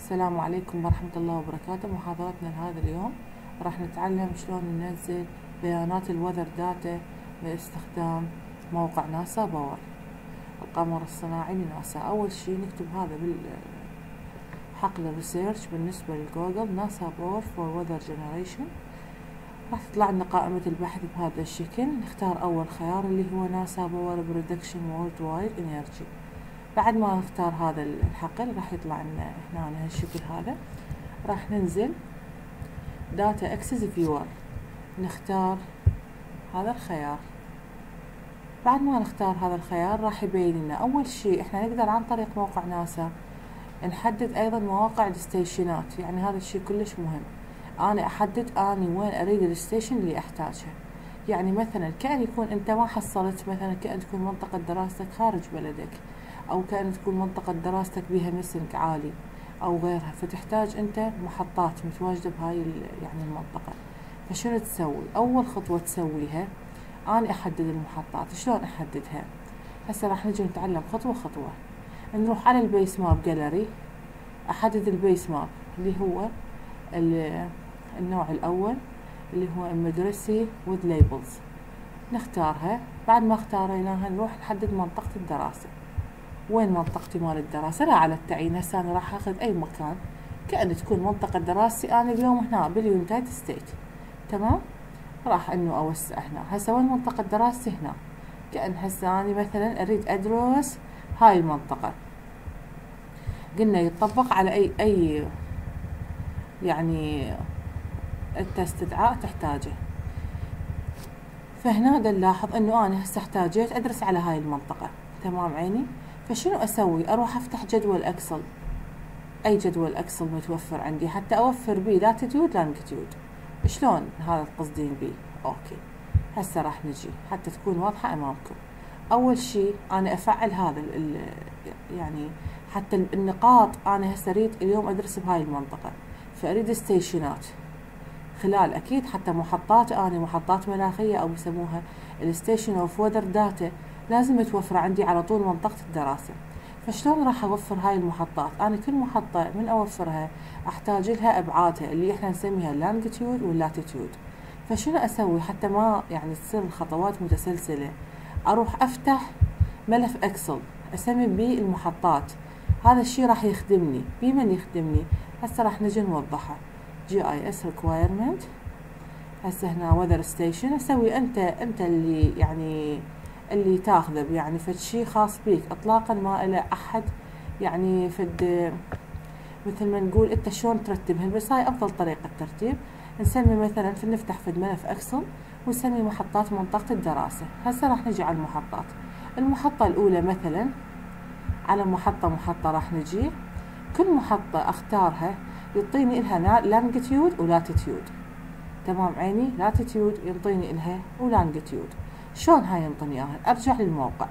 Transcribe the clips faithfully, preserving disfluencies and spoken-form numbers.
السلام عليكم ورحمة الله وبركاته. محاضرتنا لهذا اليوم راح نتعلم شلون ننزل بيانات الوذر داتا باستخدام موقع ناسا باور، القمر الصناعي لناسا. أول شي نكتب هذا بالحقل الريسيرش بالنسبة لجوجل ناسا باور فور وذر جنريشن. راح تطلع لنا قائمة البحث بهذا الشكل. نختار أول خيار اللي هو ناسا باور برودكشن وورلد وايد انرجي. بعد ما نختار هذا الحقل راح يطلع لنا هنا هالشكل هذا. راح ننزل داتا اكسس فيور، نختار هذا الخيار. بعد ما نختار هذا الخيار راح يبين لنا اول شيء احنا نقدر عن طريق موقع ناسا نحدد ايضا مواقع الستيشنات. يعني هذا الشيء كلش مهم، انا احدد اني وين اريد الستيشن اللي احتاجها. يعني مثلا كأن يكون انت ما حصلت، مثلا كأن تكون منطقة دراستك خارج بلدك، او كأن تكون منطقة دراستك بها مسنك عالي او غيرها، فتحتاج انت محطات متواجدة بهاي يعني المنطقة. فشنو تسوي؟ اول خطوة تسويها انا احدد المحطات. شلون احددها؟ هسه راح نجي نتعلم خطوة خطوة. نروح على البيس ماب جاليري، احدد البيس ماب اللي هو النوع الاول اللي هو مدرسي with labels، نختارها. بعد ما اختاريناها نروح نحدد منطقة الدراسة. وين منطقتي مال الدراسة؟ لا على التعيين. هسه انا راح اخذ اي مكان كأن تكون منطقة دراستي انا اليوم هنا باليونايتد ستيت. تمام؟ راح انه اوسع هنا. هسه وين منطقة دراستي؟ هنا. كأن هسه انا مثلا اريد ادرس هاي المنطقة. قلنا يطبق على اي اي يعني انت استدعاء تحتاجه. فهنا نلاحظ انه انا هسه احتاجيت ادرس على هاي المنطقة. تمام عيني؟ فشنو اسوي؟ اروح افتح جدول اكسل، اي جدول اكسل متوفر عندي حتى اوفر بيه لاتيتيود لانجيتيود. شلون هذا القصدين بيه؟ اوكي هسه راح نجي حتى تكون واضحة امامكم. اول شيء انا افعل هذا ال يعني حتى النقاط. انا هسه اريد اليوم ادرس بهاي المنطقة، فاريد ستيشنات خلال اكيد حتى محطات، انا محطات مناخية او يسموها الستيشن اوف وذر داتا، لازم متوفرة عندي على طول منطقة الدراسة. فشلون راح اوفر هاي المحطات؟ انا كل محطة من اوفرها احتاج لها ابعادها اللي احنا نسميها اللانجيتيود واللاتيتيود. فشنو اسوي حتى ما يعني تصير الخطوات متسلسلة؟ اروح افتح ملف اكسل اسمي بيه المحطات. هذا الشيء راح يخدمني. بمن يخدمني؟ هسه راح نجي نوضحه. جي اي اس ريكوايرمنت. هسه هنا وذر ستيشن. اسوي انت انت اللي يعني اللي تاخذه، يعني فد شيء خاص بيك اطلاقا ما له احد يعني فد مثل ما نقول انت شلون ترتبهن، بس هاي افضل طريقة ترتيب. نسمي مثلا في نفتح في ملف اكسل ونسمي محطات منطقة الدراسة. هسه راح نجي على المحطات. المحطة الاولى مثلا على محطة محطة راح نجي كل محطة اختارها يعطيني الها لانجيتيود ولاتيتيود. تمام عيني؟ لاتيتيود ينطيني الها ولانجيتيود. شلون هاي ينطيني اياها؟ ارجع للموقع.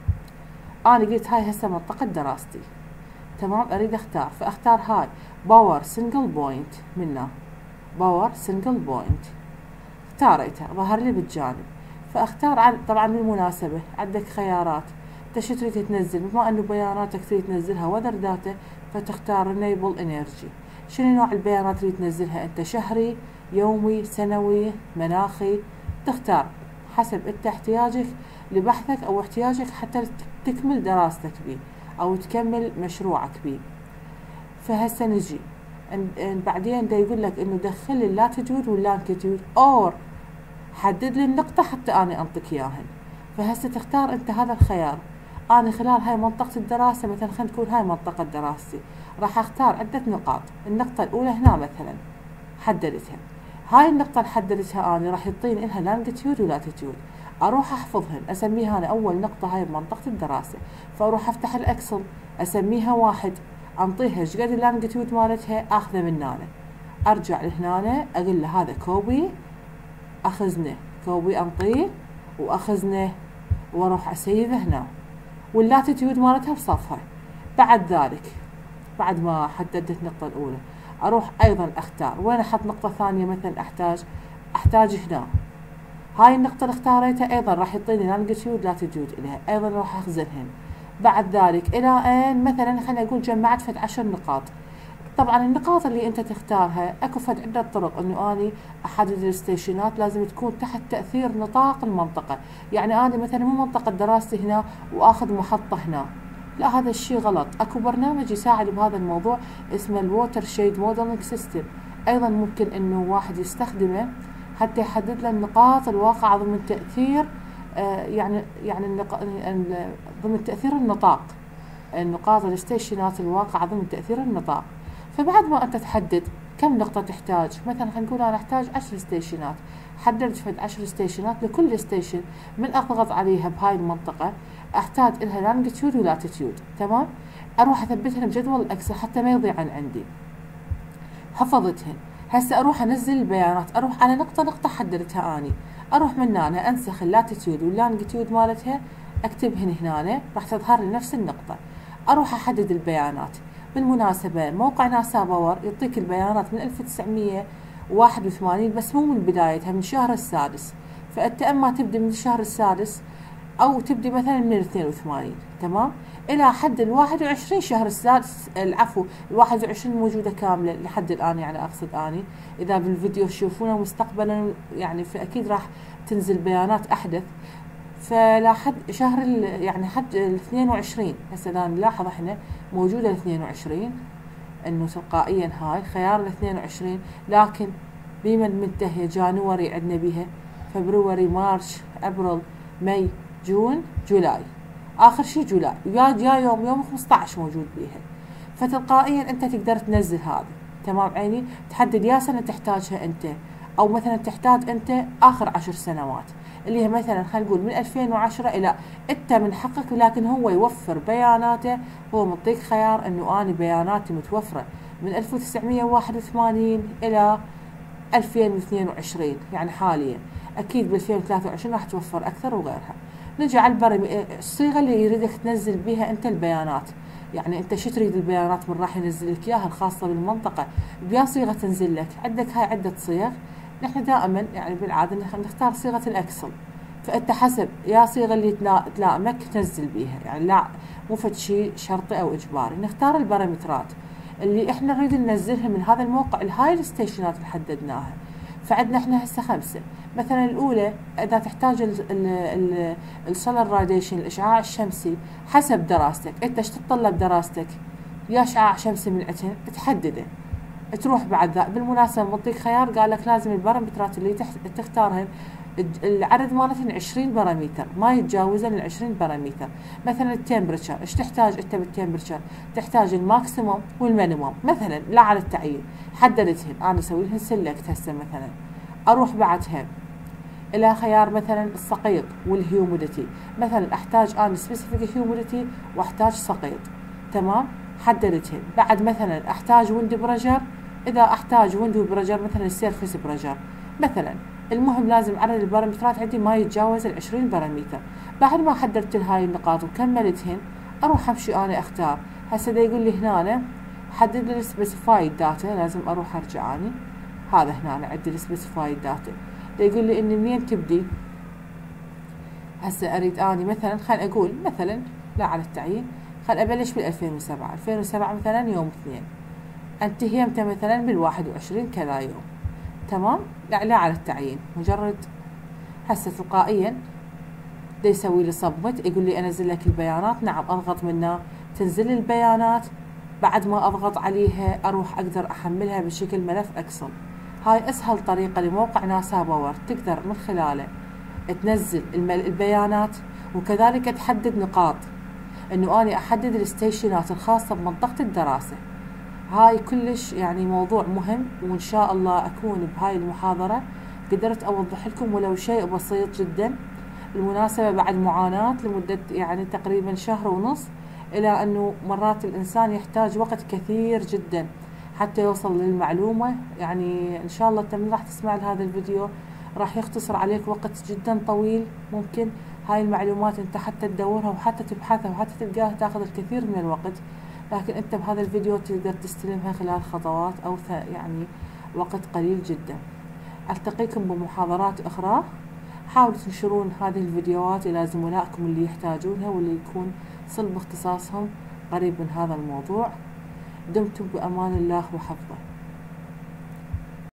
انا قلت هاي هسه منطقة دراستي. تمام؟ اريد اختار، فاختار هاي باور سنجل بوينت. منا باور سنجل بوينت اختاريتها، ظهر لي بالجانب. فاختار عن طبعا بالمناسبة عندك خيارات انت شو تريد تنزل. بما انه بياناتك تريد تنزلها وذر داتا فتختار انيبل انرجي. شنو نوع البيانات تريد تنزلها انت؟ شهري، يومي، سنوي، مناخي. تختار حسب انت احتياجك لبحثك او احتياجك حتى تكمل دراستك بيه او تكمل مشروعك بيه. فهسه نجي بعدين دا يقول لك انه دخل لي اللاتيتيود واللانجيتيود اور حدد لي النقطة حتى انا انطيك اياهن. فهسه تختار انت هذا الخيار. انا خلال هاي منطقة الدراسة مثلا خلينا نقول هاي منطقة دراستي، راح اختار عدة نقاط. النقطة الاولى هنا مثلا حددتها، هاي النقطة اللي حددتها انا راح يعطيني لها لانجيتيود ولاتيتيود. اروح احفظهن، اسميها انا اول نقطة هاي بمنطقة الدراسة. فاروح افتح الاكسل اسميها واحد، انطيها ايش قد اللانجيتيود مالتها اخذه من هنا. ارجع لهنا اقول له هذا كوبي اخذنه، كوبي انطيه واخذنه واروح اسيبه هنا. واللاتيتيود مالتها بصفها. بعد ذلك بعد ما حددت النقطة الاولى اروح ايضا اختار وين احط نقطة ثانية. مثلا احتاج احتاج هنا هاي النقطة اللي اختاريتها ايضا راح يعطيني لانجيتيود لاتيتيود الها، ايضا راح اخزنهن. بعد ذلك الى ان مثلا خلينا نقول جمعت فد عشر نقاط. طبعا النقاط اللي انت تختارها اكو فد عدة طرق انه اني احدد الستيشنات، لازم تكون تحت تأثير نطاق المنطقة. يعني انا مثلا مو منطقة دراستي هنا واخذ محطة هنا، لا هذا الشيء غلط. اكو برنامج يساعد بهذا الموضوع اسمه الووتر شيد موديلنج سيستم، ايضا ممكن انه واحد يستخدمه حتى يحدد له النقاط الواقعة ضمن تأثير آه يعني يعني ضمن تأثير النطاق، النقاط الستيشنات الواقعة ضمن تأثير النطاق. فبعد ما انت تحدد كم نقطة تحتاج، مثلا خلينا نقول انا احتاج عشر ستيشنات، حددت فد عشر ستيشنات، لكل ستيشن من اضغط عليها بهاي المنطقة احتاج لها لانجتيود ولاتيتيود، تمام؟ اروح اثبتهن بجدول الاكسل حتى ما يضيعن عندي. حفظتهن، هسه اروح انزل البيانات، اروح على نقطة نقطة حددتها اني، اروح من هنا انسخ اللاتيتيود واللانجتيود مالتها، اكتبهن هنا راح تظهر لي نفس النقطة. اروح احدد البيانات. بالمناسبة موقع ناسا باور يعطيك البيانات من ألف وتسعمية وواحد وثمانين، بس مو من بدايتها، من الشهر السادس، فانت اما تبدي من الشهر السادس او تبدي مثلا من الاثنين وثمانين، تمام، الى حد الواحد وعشرين شهر السادس، العفو الواحد وعشرين موجودة كاملة لحد الان، يعني اقصد اني اذا بالفيديو تشوفونه مستقبلا يعني فاكيد راح تنزل بيانات احدث. فلا حد شهر يعني حد الاثنين وعشرين، هسه انا نلاحظ احنا موجودة الاثنين وعشرين انه تلقائيا هاي خيار الاثنين وعشرين، لكن بمن منتهية جانوري عندنا بيها، فبروري، مارش، ابريل، ماي، جون، جولاي، اخر شيء جولاي، ويا جا يوم يوم خمسة عشر موجود بيها. فتلقائيا انت تقدر تنزل هذه، تمام عيني، تحدد يا سنة تحتاجها انت، او مثلا تحتاج انت اخر عشر سنوات، اللي هي مثلا خلينا نقول من ألفين وعشرة الى انت من حقك، لكن هو يوفر بياناته، هو معطيك خيار انه انا بياناتي متوفرة من ألف وتسعمية وواحد وثمانين الى ألفين واثنين وعشرين، يعني حاليا اكيد ب ألفين وثلاثة وعشرين راح توفر اكثر وغيرها. نجي على البرم، الصيغة اللي يريدك تنزل بها انت البيانات، يعني انت شو تريد البيانات من راح ينزل لك اياها الخاصة بالمنطقة، بيا صيغة تنزل لك. عندك هاي عدة صيغ، نحن دائما يعني بالعادة نختار صيغة الاكسل، فانت حسب يا صيغة اللي تلائمك تنزل بيها، يعني لا مو فد شيء شرطي او اجباري. نختار البارامترات اللي احنا نريد ننزلها من هذا الموقع، الهاي الستيشنات اللي حددناها. فعندنا احنا هسه خمسة، مثلا الاولى اذا تحتاج السولار راديشن، الاشعاع الشمسي، حسب دراستك انت ايش تتطلب دراستك، يا اشعاع شمسي من عتن تحدده، تروح بعد ذا. بالمناسبة معطيك خيار قال لك لازم البارامترات اللي تختارها العدد مالتهن عشرين بارامتر، ما يتجاوزن ال عشرين بارامتر. مثلا التمبرتشر، ايش تحتاج انت بالتمبرتشر؟ تحتاج الماكسيموم والمينيموم، مثلا لا على التعيين، حددتهن انا اسوي لهن سيلكت هسه. مثلا اروح بعدها الى خيار مثلا السقيط والهيوميديتي، مثلا احتاج انا سبيسيفيك هيوميديتي واحتاج سقيط، تمام، حددتهن. بعد مثلا احتاج ويند بريشر، اذا احتاج ويندو بريشر مثلا السيرفيس بريشر مثلا. المهم لازم عدد البارامترات عندي ما يتجاوز ال عشرين بارامتر. بعد ما حددت هاي النقاط وكملتهن اروح امشي انا اختار. هسه دا يقول لي هنا حدد لي السبيسيفايد داتا، لازم اروح ارجع اني هذا هنا عندي السبيسيفايد داتا، دا يقول لي اني منين تبدي. هسه اريد اني مثلا خل اقول مثلا لا على التعيين، خل ابلش بال ألفين وسبعة، ألفين وسبعة مثلا يوم اثنين، انتهي متى مثلا بالواحد وعشرين كذا يوم، تمام، لا لا على التعيين، مجرد هسه تلقائيا دا يسوي لي صبمت، يقول لي انزل لك البيانات، نعم اضغط منها تنزل لي البيانات. بعد ما اضغط عليها اروح اقدر احملها بشكل ملف اكسل. هاي اسهل طريقة لموقع ناسا باور تقدر من خلاله تنزل البيانات، وكذلك تحدد نقاط، انه اني احدد الستيشنات الخاصة بمنطقة الدراسة. هاي كلش يعني موضوع مهم، وان شاء الله اكون بهاي المحاضرة قدرت اوضح لكم ولو شيء بسيط جدا. بالمناسبة بعد معاناة لمدة يعني تقريبا شهر ونص، الى انه مرات الانسان يحتاج وقت كثير جدا حتى يوصل للمعلومة. يعني ان شاء الله انت من راح تسمع لهذا الفيديو راح يختصر عليك وقت جدا طويل، ممكن هاي المعلومات انت حتى تدورها وحتى تبحثها وحتى تلقاها تاخذ الكثير من الوقت، لكن انت بهذا الفيديو تقدر تستلمها خلال خطوات او يعني وقت قليل جدا. التقيكم بمحاضرات اخرى. حاولوا تنشرون هذه الفيديوهات الى زملائكم اللي يحتاجونها واللي يكون صلب اختصاصهم قريب من هذا الموضوع. دمتم بأمان الله وحفظه.